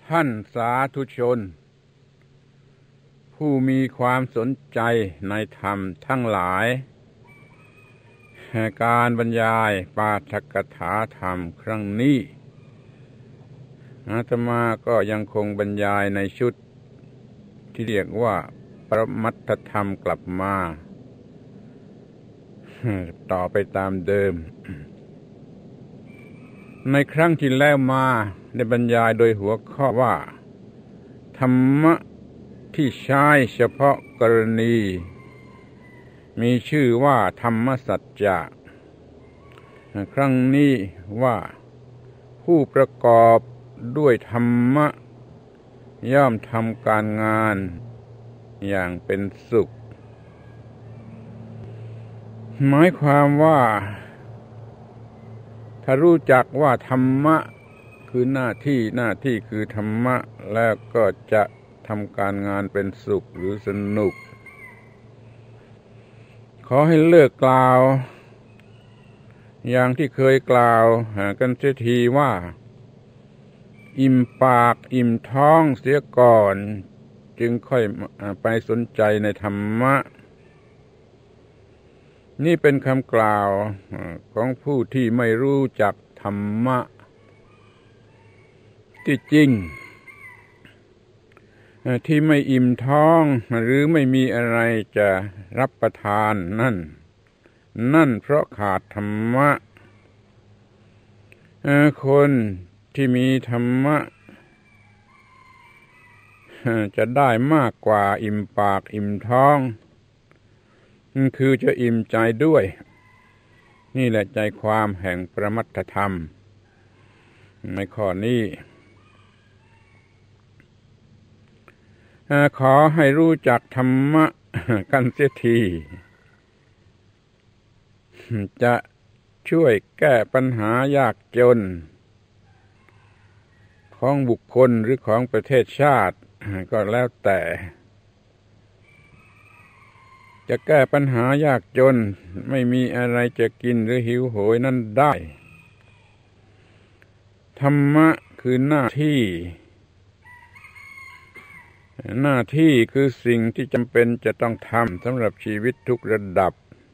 ท่านสาธุชนผู้มีความสนใจในธรรมทั้งหลายการบรรยายปาฐกถาธรรมครั้งนี้อาตมาก็ยังคงบรรยายในชุดที่เรียกว่าปรมัตถธรรมกลับมาต่อไปตามเดิมในครั้งที่แล้วมาได้บรรยายโดยหัวข้อว่าธรรมะที่ใช้เฉพาะกรณีมีชื่อว่าธรรมสัจจะครั้งนี้ว่าผู้ประกอบด้วยธรรมะย่อมทำการงานอย่างเป็นสุขหมายความว่าถ้ารู้จักว่าธรรมะคือหน้าที่คือธรรมะแล้วก็จะทำการงานเป็นสุขหรือสนุกขอให้เลิกกล่าวอย่างที่เคยกล่าวกันเสียทีว่าอิ่มปากอิ่มท้องเสียก่อนจึงค่อยไปสนใจในธรรมะนี่เป็นคำกล่าวของผู้ที่ไม่รู้จักธรรมะที่จริงที่ไม่อิ่มท้องหรือไม่มีอะไรจะรับประทานนั่นเพราะขาดธรรมะคนที่มีธรรมะจะได้มากกว่าอิ่มปากอิ่มท้องคือจะอิ่มใจด้วยนี่แหละใจความแห่งปรมัตถธรรมในข้อนี้ขอให้รู้จักธรรมะกันเสียทีจะช่วยแก้ปัญหายากจนของบุคคลหรือของประเทศชาติก็แล้วแต่จะแก้ปัญหายากจนไม่มีอะไรจะกินหรือหิวโหยนั้นได้ธรรมะคือหน้าที่คือสิ่งที่จำเป็นจะต้องทำสำหรับชีวิตทุกระดับ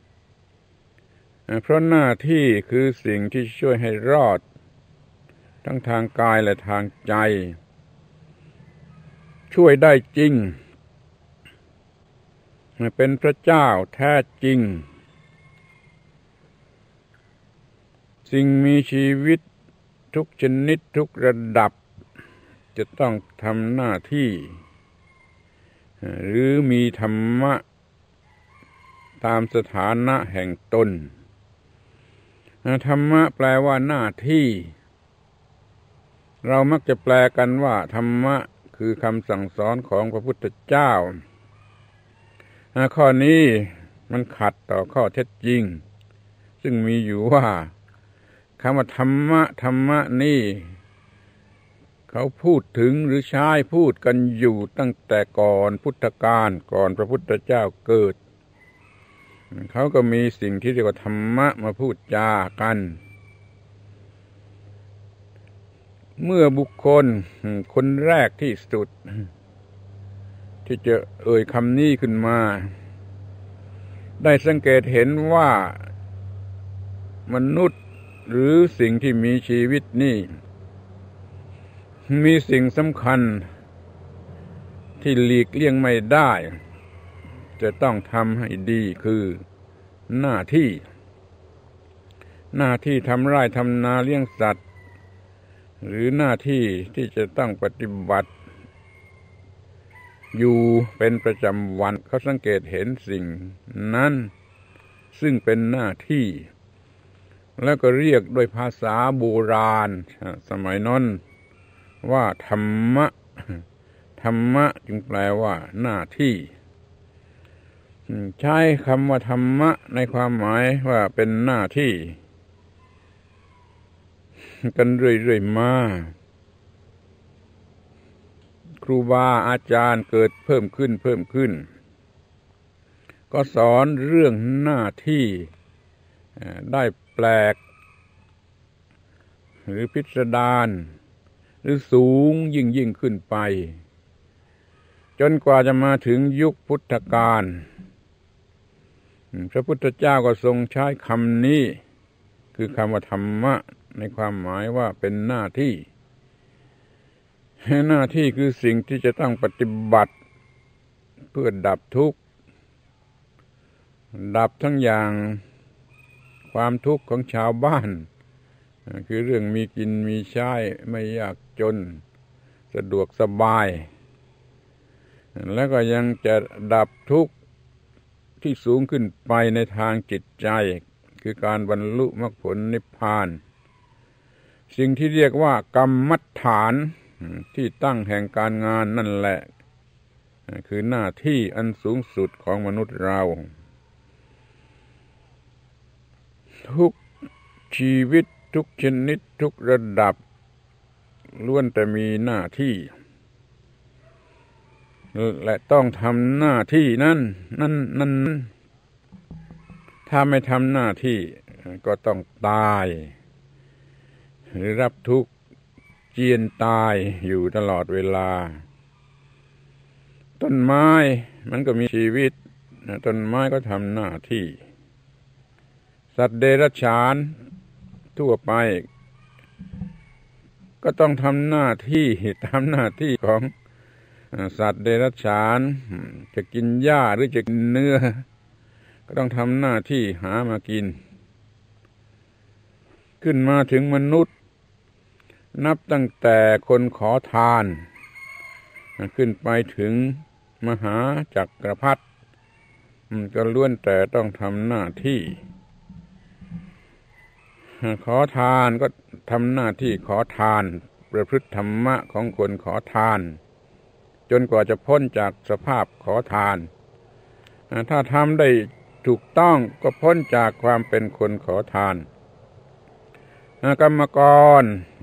เพราะหน้าที่คือสิ่งที่ช่วยให้รอดทั้งทางกายและทางใจช่วยได้จริงเป็นพระเจ้าแท้จริงสิ่งมีชีวิตทุกชนิดทุกระดับจะต้องทำหน้าที่หรือมีธรรมะตามสถานะแห่งตนธรรมะแปลว่าหน้าที่เรามักจะแปลกันว่าธรรมะคือคำสั่งสอนของพระพุทธเจ้าข้อนี้มันขัดต่อข้อเท็จจริงซึ่งมีอยู่ว่าคำว่าธรรมะนี่เขาพูดถึงหรือใช้พูดกันอยู่ตั้งแต่ก่อนพุทธกาลก่อนพระพุทธเจ้าเกิดเขาก็มีสิ่งที่เรียกว่าธรรมะมาพูดจากันเมื่อบุคคลคนแรกที่สุดที่จะเอ่ยคำนี้ขึ้นมาได้สังเกตเห็นว่ามนุษย์หรือสิ่งที่มีชีวิตนี่มีสิ่งสำคัญที่หลีกเลี่ยงไม่ได้จะต้องทำให้ดีคือหน้าที่ทำไร่ทำนาเลี้ยงสัตว์หรือหน้าที่ที่จะต้องปฏิบัติอยู่เป็นประจำวันเขาสังเกตเห็นสิ่งนั้นซึ่งเป็นหน้าที่แล้วก็เรียกด้วยภาษาโบราณสมัยนั้นว่าธรรมะจึงแปลว่าหน้าที่ใช้คำว่าธรรมะในความหมายว่าเป็นหน้าที่กันเรื่อยๆมาครูบาอาจารย์เกิดเพิ่มขึ้นก็สอนเรื่องหน้าที่ได้แปลกหรือพิสดารหรือสูงยิ่งขึ้นไปจนกว่าจะมาถึงยุคพุทธกาลพระพุทธเจ้าก็ทรงใช้คำนี้คือคำว่าธรรมะในความหมายว่าเป็นหน้าที่คือสิ่งที่จะต้องปฏิบัติเพื่อดับทุกข์ดับทั้งอย่างความทุกข์ของชาวบ้านคือเรื่องมีกินมีใช้ไม่ยากจนสะดวกสบายแล้วก็ยังจะดับทุกข์ที่สูงขึ้นไปในทางจิตใจคือการบรรลุมรรคผลนิพพานสิ่งที่เรียกว่ากรรมฐานที่ตั้งแห่งการงานนั่นแหละคือหน้าที่อันสูงสุดของมนุษย์เราทุกชีวิตทุกชนิดทุกระดับล้วนแต่มีหน้าที่และต้องทำหน้าที่นั้นถ้าไม่ทำหน้าที่ก็ต้องตายหรือรับทุกข์เจียนตายอยู่ตลอดเวลาต้นไม้มันก็มีชีวิตต้นไม้ก็ทำหน้าที่สัตว์เดรัจฉานทั่วไปก็ต้องทำหน้าที่ของสัตว์เดรัจฉานจะกินหญ้าหรือจะกินเนื้อก็ต้องทำหน้าที่หามากินขึ้นมาถึงมนุษย์นับตั้งแต่คนขอทานขึ้นไปถึงมหาจักรพรรดิก็ล้วนแต่ต้องทำหน้าที่ขอทานก็ทำหน้าที่ขอทานประพฤติธรรมะของคนขอทานจนกว่าจะพ้นจากสภาพขอทานถ้าทำได้ถูกต้องก็พ้นจากความเป็นคนขอทานกรรมกร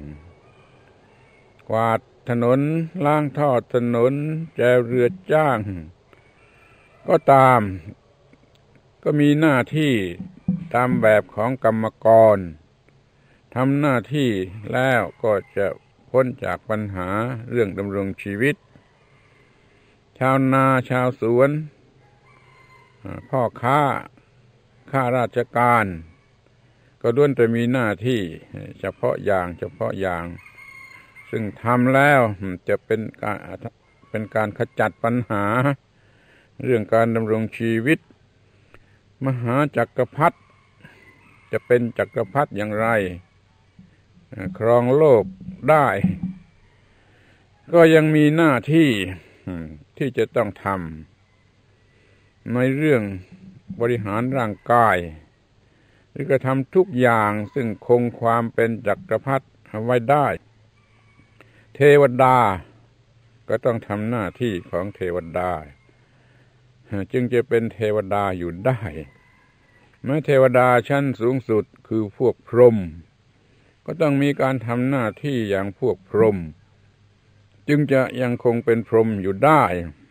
กวาดถนนล้างท่อถนนแจวเรือจ้างก็ตามก็มีหน้าที่ตามแบบของกรรมกรทำหน้าที่แล้วก็จะพ้นจากปัญหาเรื่องดำรงชีวิตชาวนาชาวสวนพ่อค้าข้าราชการก็ล้วนแต่มีหน้าที่เฉพาะอย่างซึ่งทำแล้วจะเป็นการขจัดปัญหาเรื่องการดำรงชีวิตมหาจักรพรรดิจะเป็นจักรพรรดิอย่างไรครองโลกได้ก็ยังมีหน้าที่ที่จะต้องทำในเรื่องบริหารร่างกายหรือกระทำทุกอย่างซึ่งคงความเป็นจักรพรรดิไว้ได้เทวดาก็ต้องทำหน้าที่ของเทวดาจึงจะเป็นเทวดาอยู่ได้แม้เทวดาชั้นสูงสุดคือพวกพรหมก็ต้องมีการทำหน้าที่อย่างพวกพรหมจึงจะยังคงเป็นพรหมอยู่ได้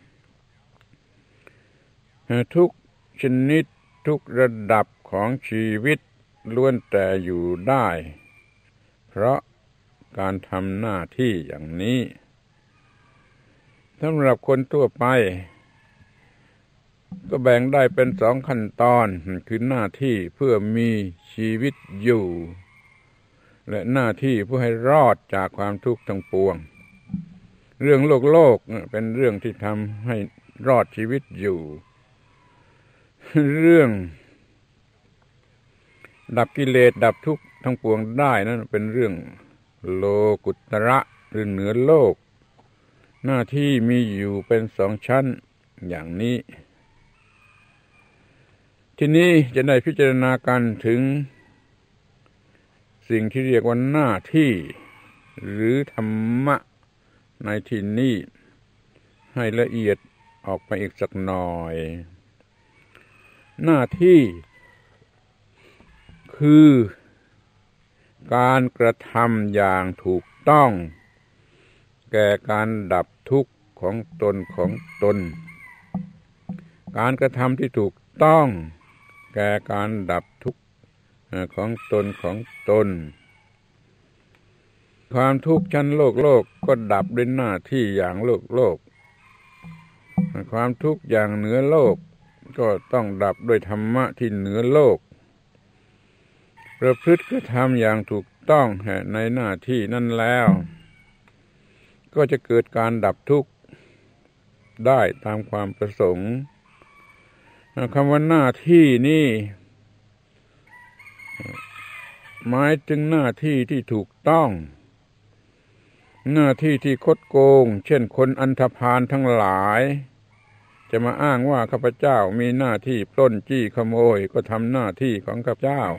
ทุกชนิดทุกระดับของชีวิตล้วนแต่อยู่ได้เพราะการทำหน้าที่อย่างนี้สำหรับคนทั่วไปก็แบ่งได้เป็น2 ขั้นตอนคือหน้าที่เพื่อมีชีวิตอยู่และหน้าที่เพื่อให้รอดจากความทุกข์ทั้งปวงเรื่องโลกเป็นเรื่องที่ทำให้รอดชีวิตอยู่เรื่องดับกิเลสดับทุกข์ทั้งปวงได้นั้นเป็นเรื่องโลกุตระหรือเหนือโลกหน้าที่มีอยู่เป็น2 ชั้นอย่างนี้ทีนี้จะได้พิจารณากันถึงสิ่งที่เรียกว่าหน้าที่หรือธรรมะในที่นี้ให้ละเอียดออกไปอีกสักหน่อยหน้าที่คือการกระทำอย่างถูกต้องแก่การดับทุกข์ของตนการกระทำที่ถูกต้องแก่การดับทุกข์ของตนความทุกข์ชั้นโลกก็ดับด้วยหน้าที่อย่างโลกความทุกข์อย่างเหนือโลกก็ต้องดับด้วยธรรมะที่เหนือโลกประพฤติกระทำอย่างถูกต้องในหน้าที่นั้นแล้วก็จะเกิดการดับทุกข์ได้ตามความประสงค์คำว่าหน้าที่นี่หมายถึงหน้าที่ที่ถูกต้องหน้าที่ที่คดโกงเช่นคนอันธพาลทั้งหลายจะมาอ้างว่าข้าพเจ้ามีหน้าที่ปล้นจี้ขโมยก็ทำหน้าที่ของข้าพเจ้า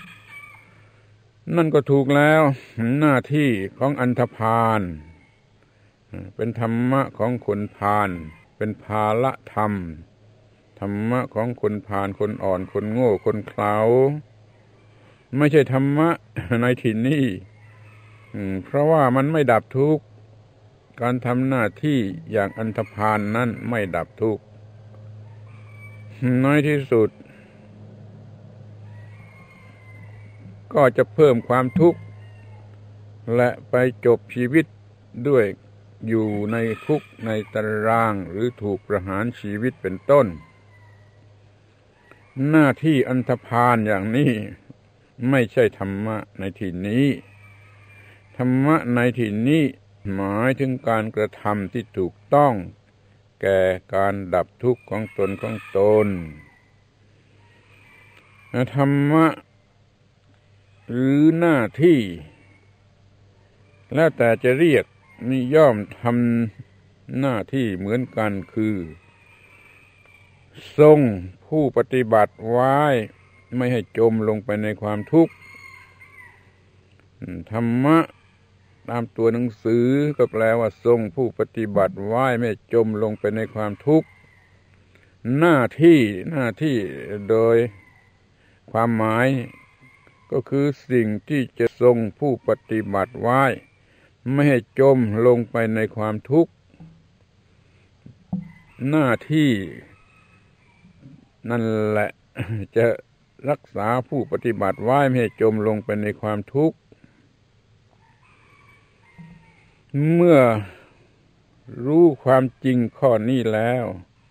นั่นก็ถูกแล้วหน้าที่ของอันธพาลเป็นธรรมะของคนพาลเป็นภาละธรรมธรรมะของคนพาลคนอ่อนคนโง่คนเขลาไม่ใช่ธรรมะในที่นี้เพราะว่ามันไม่ดับทุกข์การทำหน้าที่อย่างอันธพาลนั้นไม่ดับทุกข์น้อยที่สุดก็จะเพิ่มความทุกข์และไปจบชีวิตด้วยอยู่ในคุกในตารางหรือถูกประหารชีวิตเป็นต้นหน้าที่อันธพาลอย่างนี้ไม่ใช่ธรรมะในที่นี้ธรรมะในที่นี้หมายถึงการกระทำที่ถูกต้องแก่การดับทุกข์ของตนธรรมะหรือหน้าที่แล้วแต่จะเรียกนี่ย่อมทำหน้าที่เหมือนกันคือทรงผู้ปฏิบัติไว้ไม่ให้จมลงไปในความทุกข์ธรรมะตามตัวหนังสือก็แปลว่าทรงผู้ปฏิบัติไว้ไม่จมลงไปในความทุกข์หน้าที่โดยความหมายก็คือสิ่งที่จะทรงผู้ปฏิบัติไว้ไม่ให้จมลงไปในความทุกข์หน้าที่นั่นแหละจะรักษาผู้ปฏิบัติไว้ไม่ให้จมลงไปในความทุกข์เมื่อรู้ความจริงข้อนี้แล้ว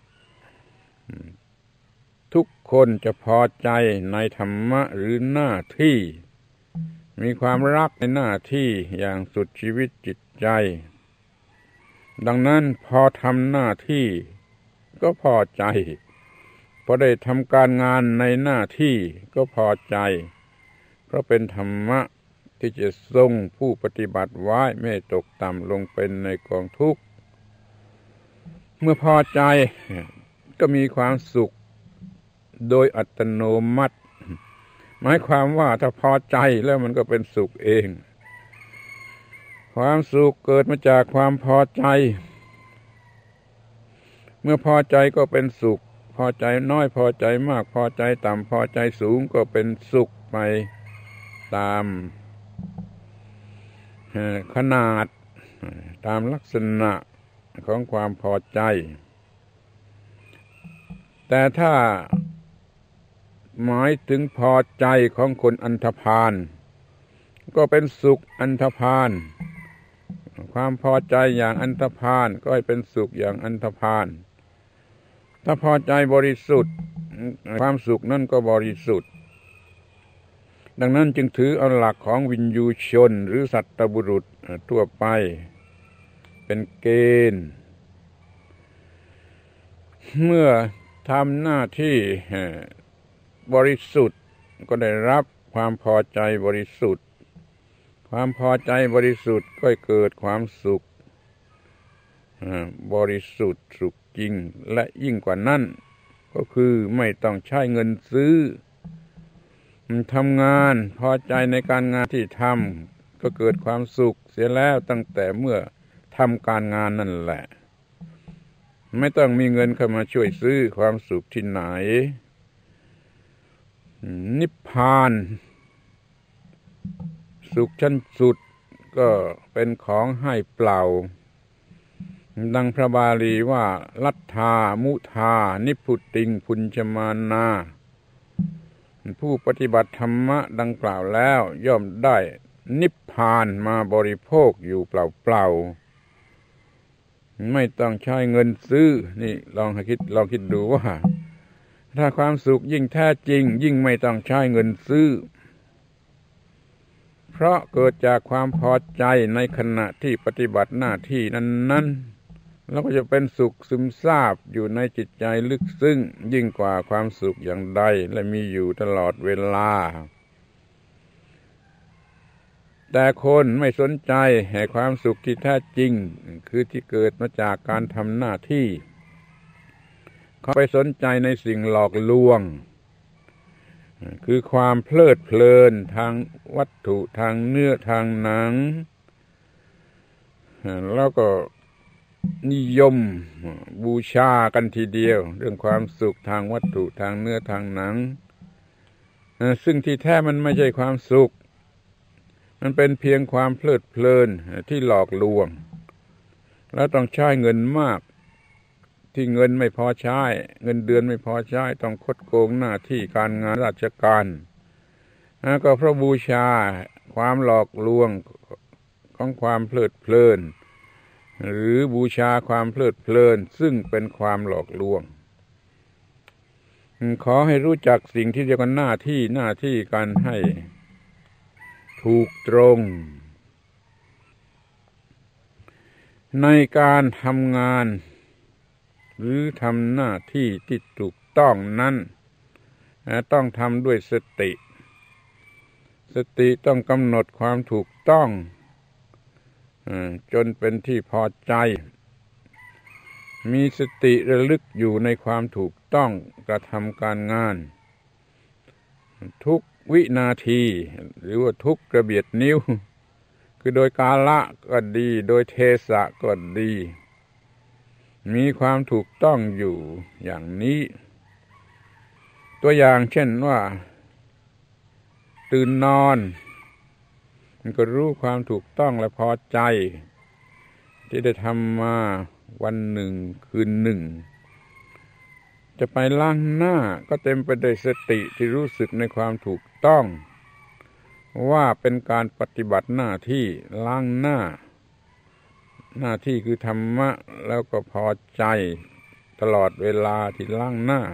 ทุกคนจะพอใจในธรรมะหรือหน้าที่มีความรักในหน้าที่อย่างสุดชีวิตจิตใจดังนั้นพอทำหน้าที่ก็พอใจพอได้ทำการงานในหน้าที่ก็พอใจเพราะเป็นธรรมะที่จะทรงผู้ปฏิบัติไว้ไม่ตกต่ำลงเป็นในกองทุกข์เมื่อพอใจก็มีความสุขโดยอัตโนมัติหมายความว่าถ้าพอใจแล้วมันก็เป็นสุขเองความสุขเกิดมาจากความพอใจเมื่อพอใจก็เป็นสุขพอใจน้อยพอใจมากพอใจต่ำพอใจสูงก็เป็นสุขไปตามขนาดตามลักษณะของความพอใจแต่ถ้าหมายถึงพอใจของคนอันธพาลก็เป็นสุขอันธพาลความพอใจอย่างอันธพาลก็ให้เป็นสุขอย่างอันธพาลถ้าพอใจบริสุทธิ์ความสุขนั่นก็บริสุทธิ์ดังนั้นจึงถือเอาหลักของวินยูชนหรือสัตตบุรุษทั่วไปเป็นเกณฑ์เมื่อทำหน้าที่บริสุทธิ์ก็ได้รับความพอใจบริสุทธิ์ความพอใจบริสุทธิ์ก็เกิดความสุขบริสุทธิ์สุขจริงและยิ่งกว่านั้นก็คือไม่ต้องใช้เงินซื้อทำงานพอใจในการงานที่ทำก็เกิดความสุขเสียแล้วตั้งแต่เมื่อทำการงานนั่นแหละไม่ต้องมีเงินเข้ามาช่วยซื้อความสุขที่ไหนนิพพานสุขชั้นสุดก็เป็นของให้เปล่าดังพระบาลีว่าลัทธามุทานิพพุติงพุญชมานาผู้ปฏิบัติธรรมะดังกล่าวแล้วย่อมได้นิพพานมาบริโภคอยู่เปล่าๆไม่ต้องใช้เงินซื้อนี่ลองคิดดูว่าถ้าความสุขยิ่งแท้จริงยิ่งไม่ต้องใช้เงินซื้อเพราะเกิดจากความพอใจในขณะที่ปฏิบัติหน้าที่นั้นๆแล้วก็จะเป็นสุขซึมซาบอยู่ในจิตใจลึกซึ้งยิ่งกว่าความสุขอย่างใดและมีอยู่ตลอดเวลาแต่คนไม่สนใจแห่ความสุขที่แท้จริงคือที่เกิดมาจากการทำหน้าที่เขาไปสนใจในสิ่งหลอกลวงคือความเพลิดเพลินทางวัตถุทางเนื้อทางหนังแล้วก็นิยมบูชากันทีเดียวเรื่องความสุขทางวัตถุทางเนื้อทางหนังซึ่งที่แท้มันไม่ใช่ความสุขมันเป็นเพียงความเพลิดเพลินที่หลอกลวงแล้วต้องใช้เงินมากที่เงินไม่พอใช้เงินเดือนไม่พอใช้ต้องคดโกงหน้าที่การงานราชการก็เพราะบูชาความหลอกลวงของความเพลิดเพลินหรือบูชาความเพลิดเพลินซึ่งเป็นความหลอกลวงขอให้รู้จักสิ่งที่เรียกว่าหน้าที่การให้ถูกตรงในการทำงานหรือทำหน้าที่ที่ถูกต้องนั้นต้องทำด้วยสติต้องกำหนดความถูกต้องจนเป็นที่พอใจมีสติระลึกอยู่ในความถูกต้องกระทำการงานทุกวินาทีหรือว่าทุกกระเบียดนิ้วคือโดยกาละก็ดีโดยเทศะก็ดีมีความถูกต้องอยู่อย่างนี้ตัวอย่างเช่นว่าตื่นนอนมันก็รู้ความถูกต้องและพอใจที่ได้ทำมาวันหนึ่งคืนหนึ่งจะไปล้างหน้าก็เต็มไปด้วยสติที่รู้สึกในความถูกต้องว่าเป็นการปฏิบัติหน้าที่ล้างหน้าที่คือธรรมะแล้วก็พอใจตลอดเวลาที่ล้างหน้า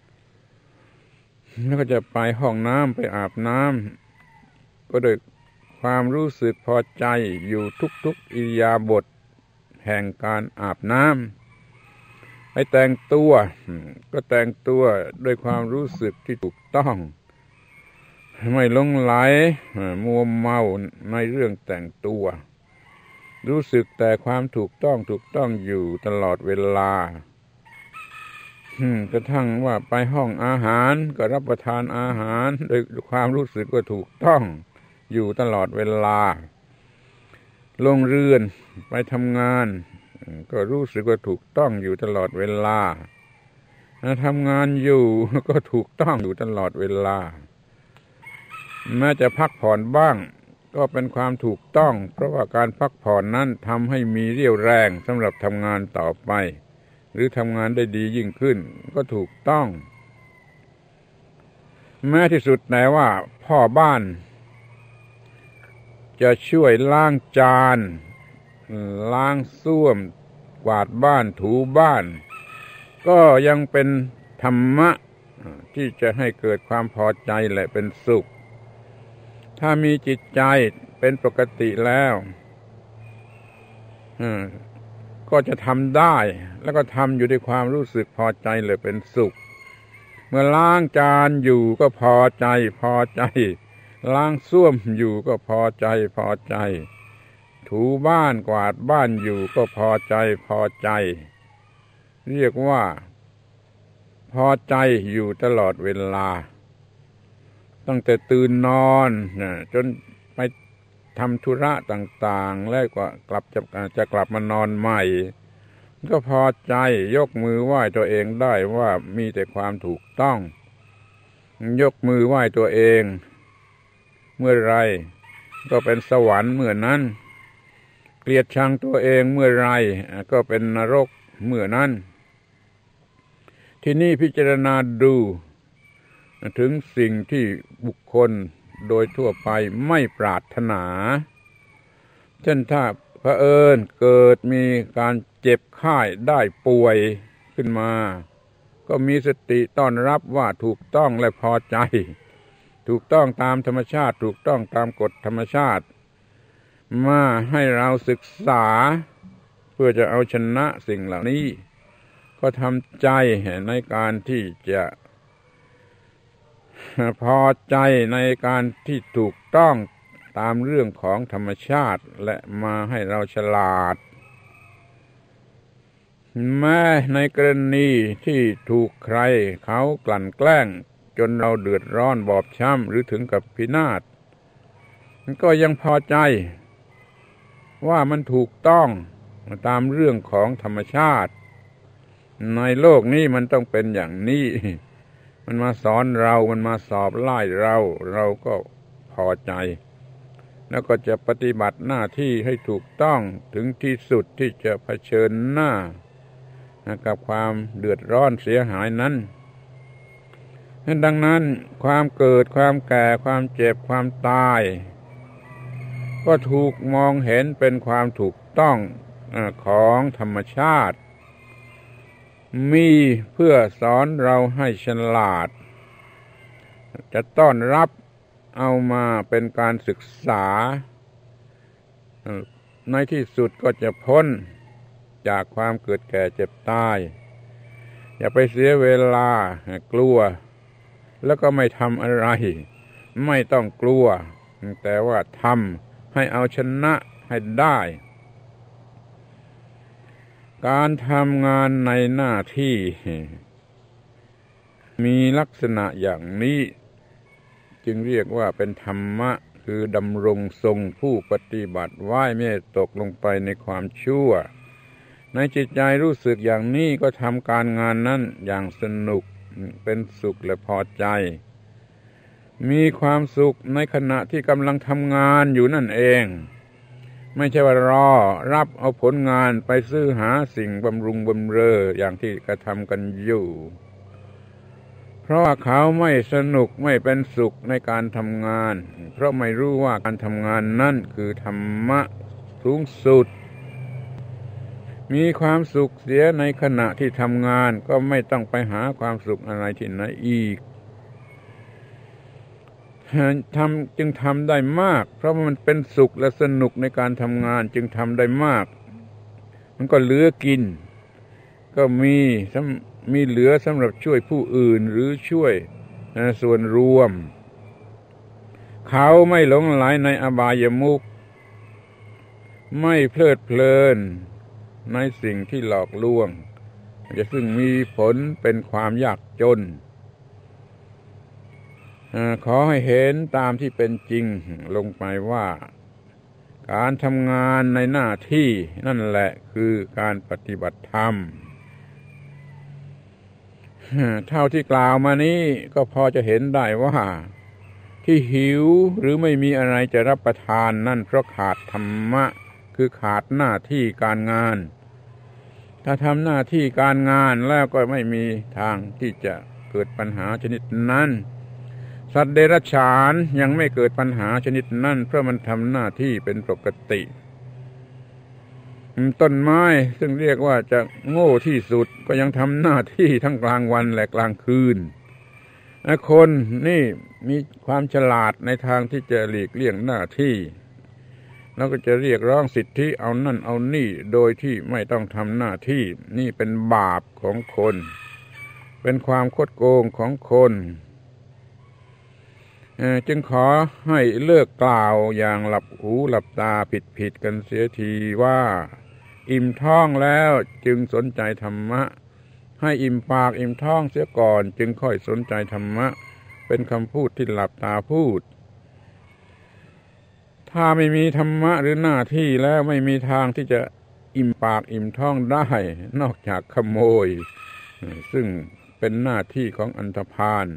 แล้วก็จะไปห้องน้ำไปอาบน้ำก็โดยความรู้สึกพอใจอยู่ทุกๆอิริยาบถแห่งการอาบน้ำไปแต่งตัวก็แต่งตัวด้วยความรู้สึกที่ถูกต้องไม่หลงไหลมัวเมาในเรื่องแต่งตัวรู้สึกแต่ความถูกต้องอยู่ตลอดเวลากระทั่งว่าไปห้องอาหารก็รับประทานอาหารโดยความรู้สึกว่าถูกต้องอยู่ตลอดเวลาลงเรือนไปทำงานก็รู้สึกว่าถูกต้องอยู่ตลอดเวลาทำงานอยู่ก็ถูกต้องอยู่ตลอดเวลาแม้จะพักผ่อนบ้างก็เป็นความถูกต้องเพราะว่าการพักผ่อนนั้นทำให้มีเรี่ยวแรงสำหรับทำงานต่อไปหรือทำงานได้ดียิ่งขึ้นก็ถูกต้องแม้ที่สุดแต่ว่าพ่อบ้านจะช่วยล้างจานล้างส้วมกวาดบ้านถูบ้านก็ยังเป็นธรรมะที่จะให้เกิดความพอใจและเป็นสุขถ้ามีจิตใจเป็นปกติแล้วก็จะทำได้แล้วก็ทำอยู่ด้วยความรู้สึกพอใจและเป็นสุขเมื่อล้างจานอยู่ก็พอใจล้างส้วมอยู่ก็พอใจถูบ้านกวาดบ้านอยู่ก็พอใจเรียกว่าพอใจอยู่ตลอดเวลาตั้งแต่ตื่นนอนจนไปทำธุระต่างๆแล้วก็จะกลับมานอนใหม่ก็พอใจยกมือไหว้ตัวเองได้ว่ามีแต่ความถูกต้องยกมือไหว้ตัวเองเมื่อไรก็เป็นสวรรค์เมื่อนั้นเกลียดชังตัวเองเมื่อไรก็เป็นนรกเมื่อนั้นที่นี่พิจารณาดูถึงสิ่งที่บุคคลโดยทั่วไปไม่ปรารถนาเช่นถ้าเผอิญเกิดมีการเจ็บไข้ได้ป่วยขึ้นมาก็มีสติต้อนรับว่าถูกต้องและพอใจถูกต้องตามธรรมชาติถูกต้องตามกฎธรรมชาติมาให้เราศึกษาเพื่อจะเอาชนะสิ่งเหล่านี้ก็ทำใจในการที่จะพอใจในการที่ถูกต้องตามเรื่องของธรรมชาติและมาให้เราฉลาดแม้ในกรณีที่ถูกใครเขากลั่นแกล้งจนเราเดือดร้อนบอบช้ำหรือถึงกับพินาศก็ยังพอใจว่ามันถูกต้องตามเรื่องของธรรมชาติในโลกนี้มันต้องเป็นอย่างนี้มันมาสอนเรามันมาสอบไล่เราก็พอใจแล้วก็จะปฏิบัติหน้าที่ให้ถูกต้องถึงที่สุดที่จะเผชิญหน้ากับความเดือดร้อนเสียหายนั้นดังนั้นความเกิดความแก่ความเจ็บความตายก็ถูกมองเห็นเป็นความถูกต้องของธรรมชาติมีเพื่อสอนเราให้ฉลาดจะต้อนรับเอามาเป็นการศึกษาในที่สุดก็จะพ้นจากความเกิดแก่เจ็บตายอย่าไปเสียเวลากลัวแล้วก็ไม่ทำอะไรไม่ต้องกลัวแต่ว่าทำให้เอาชนะให้ได้การทำงานในหน้าที่มีลักษณะอย่างนี้จึงเรียกว่าเป็นธรรมะคือดำรงทรงผู้ปฏิบัติไว้ไม่ตกลงไปในความชั่วในจิตใจรู้สึกอย่างนี้ก็ทำการงานนั้นอย่างสนุกเป็นสุขและพอใจมีความสุขในขณะที่กำลังทำงานอยู่นั่นเองไม่ใช่ว่ารอรับเอาผลงานไปซื้อหาสิ่งบำรุงบำเรออย่างที่กระทำกันอยู่เพราะเขาไม่สนุกไม่เป็นสุขในการทำงานเพราะไม่รู้ว่าการทำงานนั่นคือธรรมะสูงสุดมีความสุขเสียในขณะที่ทำงานก็ไม่ต้องไปหาความสุขอะไรที่ไหนอีกจึงทำได้มากเพราะมันเป็นสุขและสนุกในการทำงานจึงทำได้มากมันก็เหลือกินก็มีเหลือสำหรับช่วยผู้อื่นหรือช่วยส่วนรวมเขาไม่หลงไหลในอบายมุขไม่เพลิดเพลินในสิ่งที่หลอกลวงจะซึ่งมีผลเป็นความยากจนขอให้เห็นตามที่เป็นจริงลงไปว่าการทำงานในหน้าที่นั่นแหละคือการปฏิบัติธรรมเท่าที่กล่าวมานี้ก็พอจะเห็นได้ว่าที่หิวหรือไม่มีอะไรจะรับประทานนั่นเพราะขาดธรรมะคือขาดหน้าที่การงานถ้าทำหน้าที่การงานแล้วก็ไม่มีทางที่จะเกิดปัญหาชนิดนั้นสัตว์เดรัจฉานยังไม่เกิดปัญหาชนิดนั้นเพราะมันทำหน้าที่เป็นปกติต้นไม้ซึ่งเรียกว่าจะโง่ที่สุดก็ยังทำหน้าที่ทั้งกลางวันและกลางคืนคนนี่มีความฉลาดในทางที่จะหลีกเลี่ยงหน้าที่แล้วก็จะเรียกร้องสิทธิเอานั่นเอานี่โดยที่ไม่ต้องทำหน้าที่นี่เป็นบาปของคนเป็นความคดโกงของคนจึงขอให้เลิกกล่าวอย่างหลับหูหลับตาผิดกันเสียทีว่าอิ่มท้องแล้วจึงสนใจธรรมะให้อิ่มปากอิ่มท้องเสียก่อนจึงค่อยสนใจธรรมะเป็นคำพูดที่หลับตาพูดถ้าไม่มีธรรมะหรือหน้าที่แล้วไม่มีทางที่จะอิ่มปากอิ่มท้องได้นอกจากขโมยซึ่งเป็นหน้าที่ของอันธพาล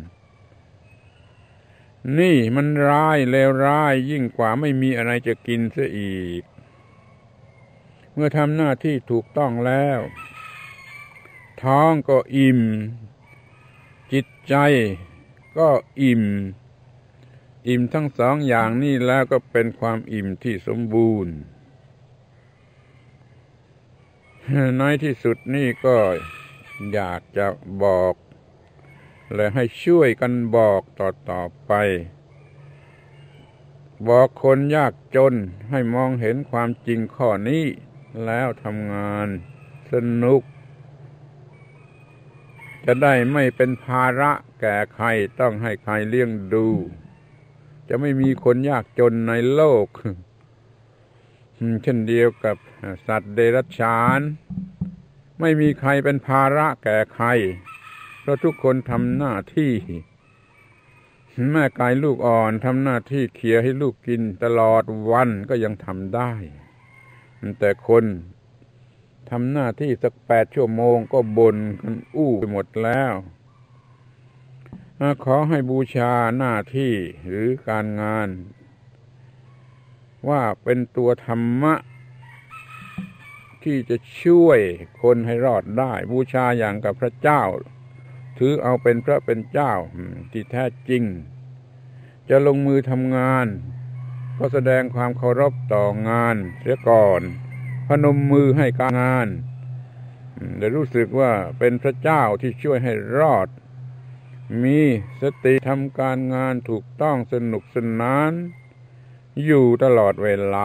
นี่มันร้ายเลวร้ายยิ่งกว่าไม่มีอะไรจะกินเสียอีกเมื่อทำหน้าที่ถูกต้องแล้วท้องก็อิ่มจิตใจก็อิ่มอิ่มทั้งสองอย่างนี้แล้วก็เป็นความอิ่มที่สมบูรณ์ในที่สุดนี่ก็อยากจะบอกและให้ช่วยกันบอกต่อไปบอกคนยากจนให้มองเห็นความจริงข้อนี้แล้วทำงานสนุกจะได้ไม่เป็นภาระแก่ใครต้องให้ใครเลี้ยงดูจะไม่มีคนยากจนในโลกเช่นเดียวกับสัตว์เดรัจฉานไม่มีใครเป็นภาระแก่ใครเพราะทุกคนทำหน้าที่แม่ไก่ลูกอ่อนทำหน้าที่เคี่ยให้ลูกกินตลอดวันก็ยังทำได้แต่คนทำหน้าที่สัก8 ชั่วโมงก็บ่นกันอู้ไปหมดแล้วขอให้บูชาหน้าที่หรือการงานว่าเป็นตัวธรรมะที่จะช่วยคนให้รอดได้บูชาอย่างกับพระเจ้าถือเอาเป็นพระเป็นเจ้าที่แท้จริงจะลงมือทำงานก็แสดงความเคารพต่องานเสียก่อนพนมมือให้การงานได้รู้สึกว่าเป็นพระเจ้าที่ช่วยให้รอดมีสติทำการงานถูกต้องสนุกสนานอยู่ตลอดเวลา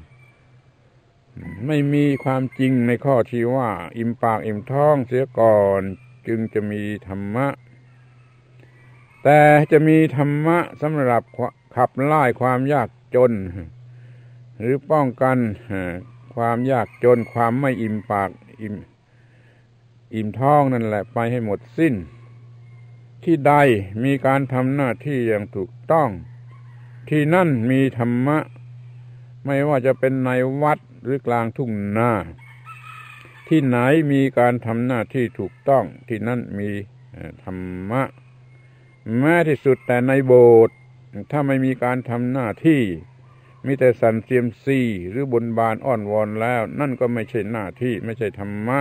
ไม่มีความจริงในข้อที่ว่าอิ่มปากอิ่มท้องเสียก่อนจึงจะมีธรรมะแต่จะมีธรรมะสำหรับขับไล่ความยากจนหรือป้องกันความยากจนความไม่อิ่มปากอิ่มท้องนั่นแหละไปให้หมดสิ้นที่ใดมีการทำหน้าที่อย่างถูกต้องที่นั่นมีธรรมะไม่ว่าจะเป็นในวัดหรือกลางทุ่งนาที่ไหนมีการทำหน้าที่ถูกต้องที่นั่นมีธรรมะแม้ที่สุดแต่ในโบสถ์ถ้าไม่มีการทำหน้าที่มีแต่สั่นเซียมซีหรือบนบานอ้อนวอนแล้วนั่นก็ไม่ใช่หน้าที่ไม่ใช่ธรรมะ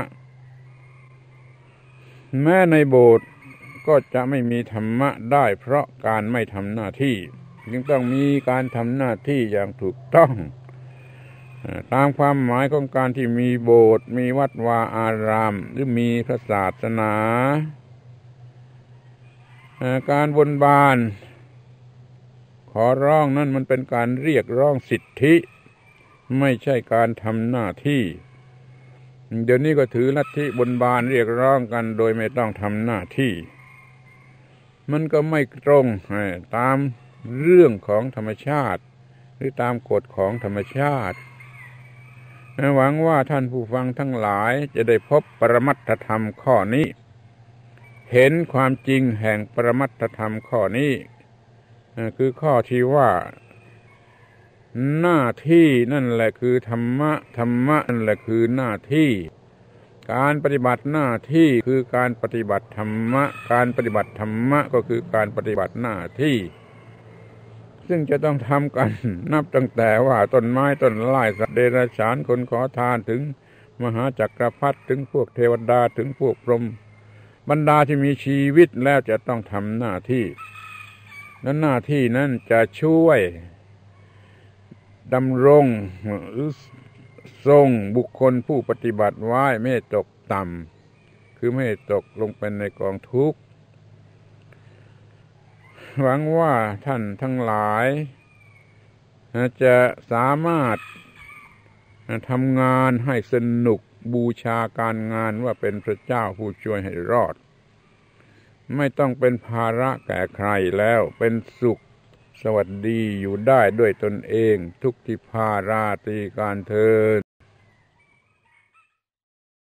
แม้ในโบสถ์ก็จะไม่มีธรรมะได้เพราะการไม่ทำหน้าที่จึงต้องมีการทำหน้าที่อย่างถูกต้องตามความหมายของการที่มีโบสถ์มีวัดวาอารามหรือมีพระศาสนาการบนบานขอร้องนั่นมันเป็นการเรียกร้องสิทธิไม่ใช่การทำหน้าที่เดี๋ยวนี้ก็ถือลัทธิบนบานเรียกร้องกันโดยไม่ต้องทำหน้าที่มันก็ไม่ตรงตามเรื่องของธรรมชาติหรือตามกฎของธรรมชาติหวังว่าท่านผู้ฟังทั้งหลายจะได้พบปรมัตถธรรมข้อนี้เห็นความจริงแห่งปรมัตถธรรมข้อนี้คือข้อที่ว่าหน้าที่นั่นแหละคือธรรมะธรรมะนั่นแหละคือหน้าที่การปฏิบัติหน้าที่คือการปฏิบัติธรรมะการปฏิบัติธรรมะก็คือการปฏิบัติหน้าที่ซึ่งจะต้องทำกันนับตั้งแต่ว่าต้นไม้ต้นไม้สัตว์เดรัจฉานคนขอทานถึงมหาจักรพรรดิถึงพวกเทวดาถึงพวกพรหมบรรดาที่มีชีวิตแล้วจะต้องทำหน้าที่และหน้าที่นั้นจะช่วยดำรงหรือทรงบุคคลผู้ปฏิบัติไว้ไม่ให้ตกต่ำคือไม่ให้ตกลงไปในกองทุกข์หวังว่าท่านทั้งหลายจะสามารถทำงานให้สนุกบูชาการงานว่าเป็นพระเจ้าผู้ช่วยให้รอดไม่ต้องเป็นภาระแก่ใครแล้วเป็นสุขสวัสดีอยู่ได้ด้วยตนเองทุกทิพาราตรีการเทอญ